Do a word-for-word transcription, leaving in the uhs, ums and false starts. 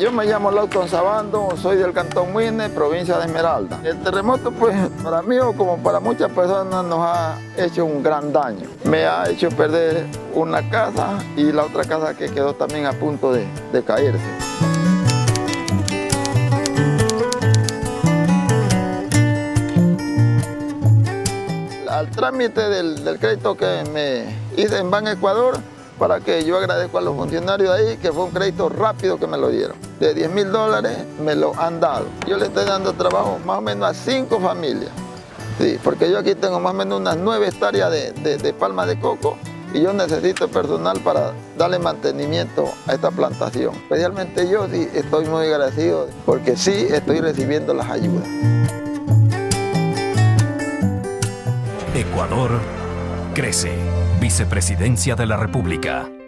Yo me llamo Lauton Sabando, soy del Cantón Muine, provincia de Esmeralda. El terremoto, pues, para mí o como para muchas personas nos ha hecho un gran daño. Me ha hecho perder una casa y la otra casa que quedó también a punto de, de caerse. Al trámite del, del crédito que me hice en Ban Ecuador, para que yo agradezco a los funcionarios de ahí, que fue un crédito rápido que me lo dieron. De diez mil dólares me lo han dado. Yo le estoy dando trabajo más o menos a cinco familias. Sí, porque yo aquí tengo más o menos unas nueve hectáreas de, de, de palma de coco y yo necesito personal para darle mantenimiento a esta plantación. Especialmente yo sí estoy muy agradecido porque sí estoy recibiendo las ayudas. Ecuador crece. Vicepresidencia de la República.